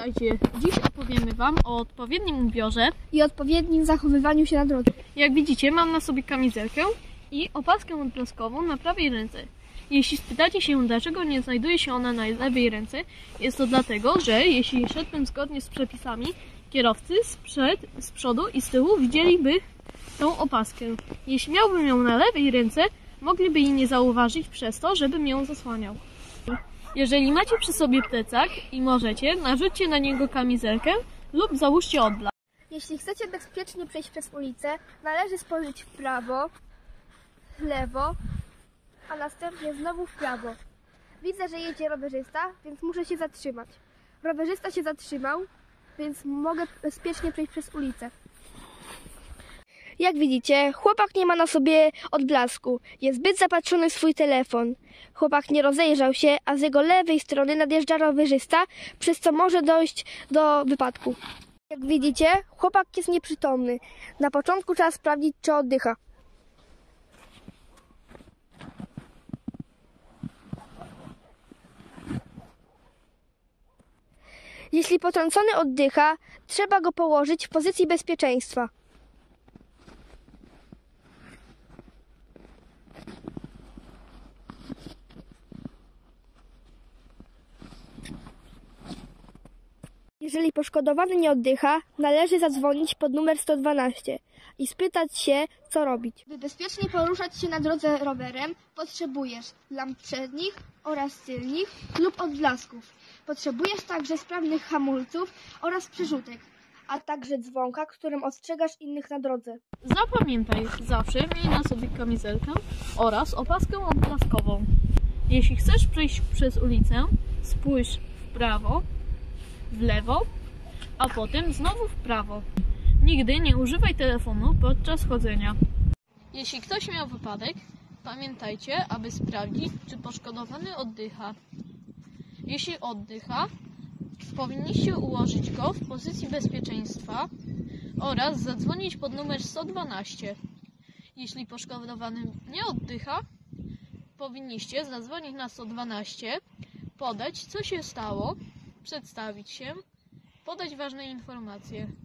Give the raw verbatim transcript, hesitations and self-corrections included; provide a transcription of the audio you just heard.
Witajcie. Dziś opowiemy Wam o odpowiednim ubiorze i odpowiednim zachowywaniu się na drodze. Jak widzicie, mam na sobie kamizelkę i opaskę odblaskową na prawej ręce. Jeśli spytacie się, dlaczego nie znajduje się ona na lewej ręce, jest to dlatego, że jeśli szedłbym zgodnie z przepisami, kierowcy z, przed, z przodu i z tyłu widzieliby tą opaskę. Jeśli miałbym ją na lewej ręce, mogliby jej nie zauważyć przez to, żebym ją zasłaniał. Jeżeli macie przy sobie plecak i możecie, narzućcie na niego kamizelkę lub załóżcie odblask. Jeśli chcecie bezpiecznie przejść przez ulicę, należy spojrzeć w prawo, w lewo, a następnie znowu w prawo. Widzę, że jedzie rowerzysta, więc muszę się zatrzymać. Rowerzysta się zatrzymał, więc mogę bezpiecznie przejść przez ulicę. Jak widzicie, chłopak nie ma na sobie odblasku. Jest zbyt zapatrzony w swój telefon. Chłopak nie rozejrzał się, a z jego lewej strony nadjeżdża rowerzysta, przez co może dojść do wypadku. Jak widzicie, chłopak jest nieprzytomny. Na początku trzeba sprawdzić, czy oddycha. Jeśli potrącony oddycha, trzeba go położyć w pozycji bezpieczeństwa. Jeżeli poszkodowany nie oddycha, należy zadzwonić pod numer sto dwanaście i spytać się, co robić. By bezpiecznie poruszać się na drodze rowerem, potrzebujesz lamp przednich oraz tylnych lub odblasków. Potrzebujesz także sprawnych hamulców oraz przerzutek, a także dzwonka, którym ostrzegasz innych na drodze. Zapamiętaj, zawsze miej na sobie kamizelkę oraz opaskę odblaskową. Jeśli chcesz przejść przez ulicę, spójrz w prawo, w lewo, a potem znowu w prawo. Nigdy nie używaj telefonu podczas chodzenia. Jeśli ktoś miał wypadek, pamiętajcie, aby sprawdzić, czy poszkodowany oddycha. Jeśli oddycha, powinniście ułożyć go w pozycji bezpieczeństwa oraz zadzwonić pod numer sto dwanaście. Jeśli poszkodowany nie oddycha, powinniście zadzwonić na sto dwanaście, podać, co się stało, przedstawić się, podać ważne informacje.